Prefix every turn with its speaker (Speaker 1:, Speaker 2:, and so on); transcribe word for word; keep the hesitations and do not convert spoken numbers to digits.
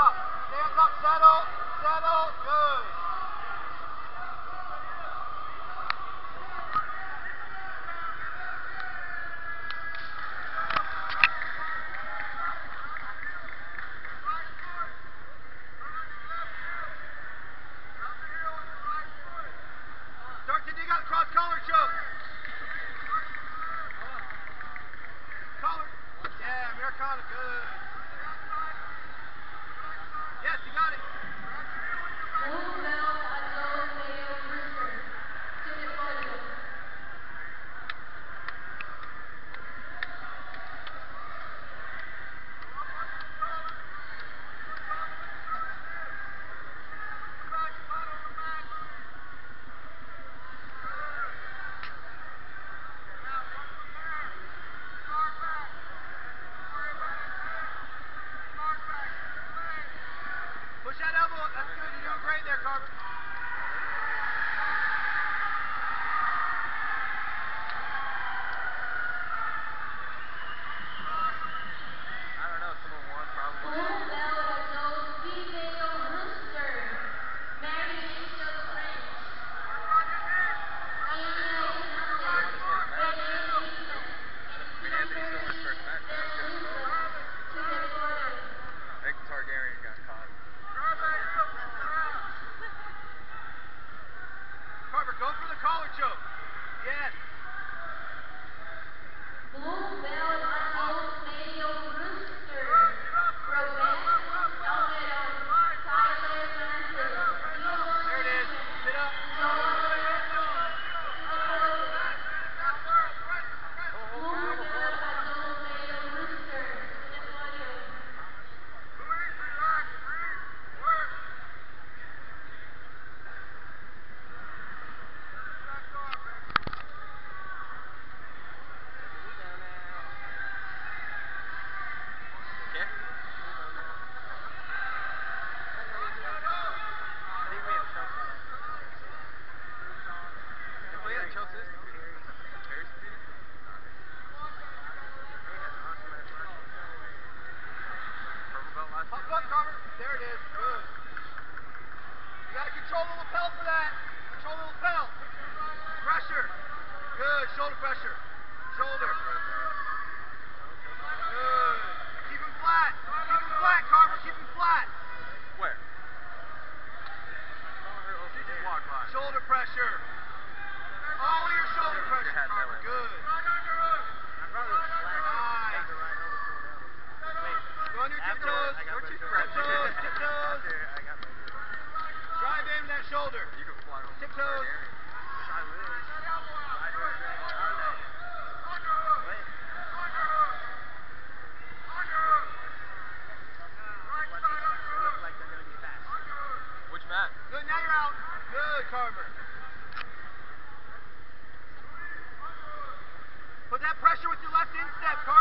Speaker 1: up. Hands up, settle, settle, good. Start to dig out cross collar choke. Collar. Yeah, Americana, good. Yes, you got it.
Speaker 2: Blue belt, Azul Mayo Brewster. To the podium.
Speaker 1: Push that elbow up. That's good. You're doing great there, Carver.
Speaker 3: I don't know, someone won probably.
Speaker 2: Blue belt, Azul Mayo Brewster. Mary Angel French. Anya Hernandez. Renee Eastman.
Speaker 3: We had these so much first match. That was good.
Speaker 2: To the podium.
Speaker 3: I think Targaryen got caught.
Speaker 1: Carver, go for the collar choke. Yes.
Speaker 2: Blue belt, Azul Mayo Brewster. Robert Almeida. Tyler Francis.
Speaker 1: There it is. Sit up.
Speaker 2: Blue belt, Azul Mayo Brewster. To the podium.
Speaker 3: Okay? I think we have Chelsea. Oh yeah, Chelsea is competing. Terry's competing? Purple belt last
Speaker 1: Pump
Speaker 3: year?
Speaker 1: up, Carver. There it is. Good. You got to control the lapel for that. Control the lapel. Pressure. Good. Shoulder pressure. Shoulder. Good. Keep him flat. Keep him flat, Carver. Keep him flat.
Speaker 3: Where? She just walked by.
Speaker 1: Shoulder pressure. All your shoulder
Speaker 3: Your
Speaker 1: pressure,
Speaker 3: head that
Speaker 1: Carver.
Speaker 3: way.
Speaker 1: Good.
Speaker 3: My brother was flat.
Speaker 1: Nice.
Speaker 3: Right over someone else. Wait.
Speaker 1: Go on your
Speaker 3: After
Speaker 1: tiptoes.
Speaker 3: I got my
Speaker 1: Tiptoes.
Speaker 3: Tiptoes.
Speaker 1: Tiptoes.
Speaker 3: After I got my
Speaker 1: Drive in that shoulder.
Speaker 3: You can fly home.
Speaker 1: Tiptoes.
Speaker 3: I wish. Wait. Like they're gonna be fast. Which mat?
Speaker 1: Good. Now you're out. Good, Carver. Put that pressure with your left instep, Carver.